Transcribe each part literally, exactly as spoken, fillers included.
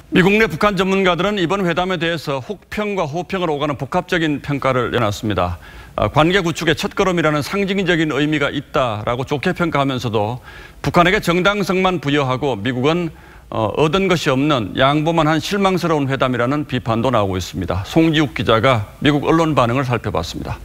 미국 내 북한 전문가들은 이번 회담에 대해서 혹평과 호평을 오가는 복합적인 평가를 내놨습니다. 관계 구축의 첫걸음이라는 상징적인 의미가 있다라고 좋게 평가하면서도 북한에게 정당성만 부여하고 미국은 얻은 것이 없는 양보만 한 실망스러운 회담이라는 비판도 나오고 있습니다. 송지욱 기자가 미국 언론 반응을 살펴봤습니다.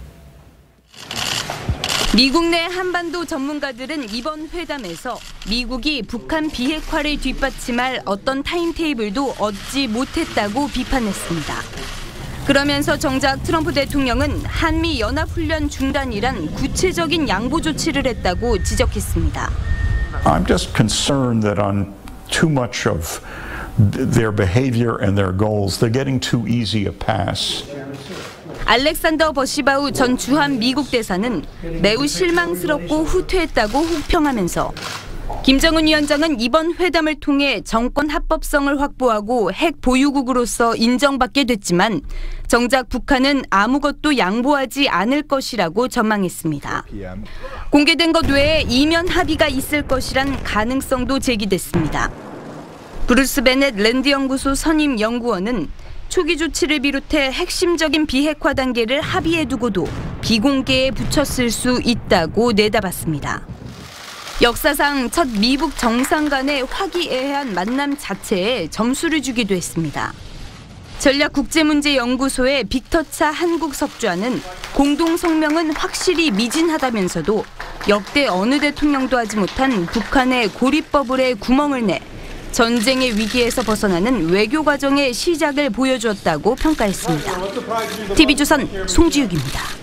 미국 내 한반도 전문가들은 이번 회담에서 미국이 북한 비핵화를 뒷받침할 어떤 타임테이블도 얻지 못했다고 비판했습니다. 그러면서 정작 트럼프 대통령은 한미 연합훈련 중단이란 구체적인 양보 조치를 했다고 지적했습니다. I'm just concerned that on too much of their behavior and their goals, they're getting too easy a pass. 알렉산더 버시바우 전 주한 미국 대사는 매우 실망스럽고 후퇴했다고 혹평하면서 김정은 위원장은 이번 회담을 통해 정권 합법성을 확보하고 핵 보유국으로서 인정받게 됐지만 정작 북한은 아무것도 양보하지 않을 것이라고 전망했습니다. 공개된 것 외에 이면 합의가 있을 것이란 가능성도 제기됐습니다. 브루스 베넷 랜드 연구소 선임 연구원은 초기 조치를 비롯해 핵심적인 비핵화 단계를 합의해 두고도 비공개에 붙였을 수 있다고 내다봤습니다. 역사상 첫 미북 정상 간의 화기애애한 만남 자체에 점수를 주기도 했습니다. 전략국제문제연구소의 빅터차 한국석좌는 공동 성명은 확실히 미진하다면서도 역대 어느 대통령도 하지 못한 북한의 고립버블에 구멍을 내 전쟁의 위기에서 벗어나는 외교 과정의 시작을 보여주었다고 평가했습니다. 티비조선 송지욱입니다.